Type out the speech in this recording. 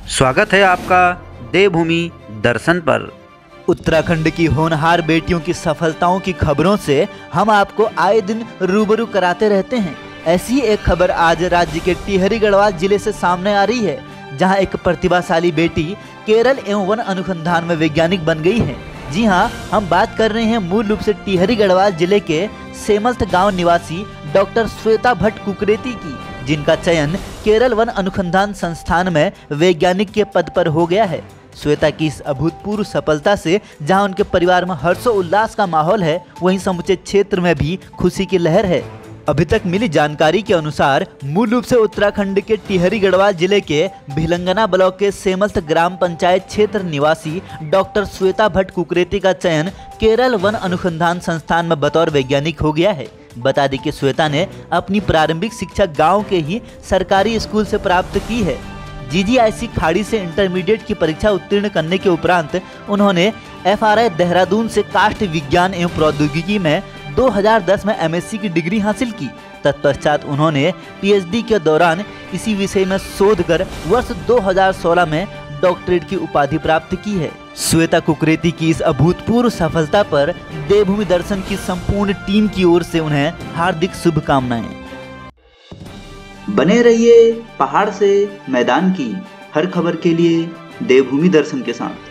स्वागत है आपका देवभूमि दर्शन पर। उत्तराखंड की होनहार बेटियों की सफलताओं की खबरों से हम आपको आए दिन रूबरू कराते रहते हैं। ऐसी ही एक खबर आज राज्य के टिहरी गढ़वाल जिले से सामने आ रही है, जहां एक प्रतिभाशाली बेटी केरल एवं वन अनुसंधान में वैज्ञानिक बन गई है। जी हां, हम बात कर रहे हैं मूल रूप से टिहरी गढ़वाल जिले के सेमल्थ गांव निवासी डॉक्टर श्वेता भट्ट कुकरेती की, जिनका चयन केरल वन अनुसंधान संस्थान में वैज्ञानिक के पद पर हो गया है। श्वेता की इस अभूतपूर्व सफलता से जहां उनके परिवार में हर्षोल्लास का माहौल है, वहीं समूचे क्षेत्र में भी खुशी की लहर है। अभी तक मिली जानकारी के अनुसार मूल रूप से उत्तराखंड के टिहरी गढ़वाल जिले के भिलंगना ब्लॉक के सेमल्थ ग्राम पंचायत क्षेत्र निवासी डॉक्टर श्वेता भट्ट कुकरेती का चयन केरल वन अनुसंधान संस्थान में बतौर वैज्ञानिक हो गया है। बता दें कि श्वेता ने अपनी प्रारंभिक शिक्षा गांव के ही सरकारी स्कूल से प्राप्त की है। GGIC खाड़ी से इंटरमीडिएट की परीक्षा उत्तीर्ण करने के उपरांत उन्होंने FRI देहरादून से काष्ठ विज्ञान एवं प्रौद्योगिकी में 2010 में MSc की डिग्री हासिल की। तत्पश्चात उन्होंने PhD के दौरान इसी विषय में शोध कर वर्ष 2016 में डॉक्टरेट की उपाधि प्राप्त की है। श्वेता कुकरेती की इस अभूतपूर्व सफलता पर देवभूमि दर्शन की संपूर्ण टीम की ओर से उन्हें हार्दिक शुभकामनाएं। बने रहिए पहाड़ से मैदान की हर खबर के लिए देवभूमि दर्शन के साथ।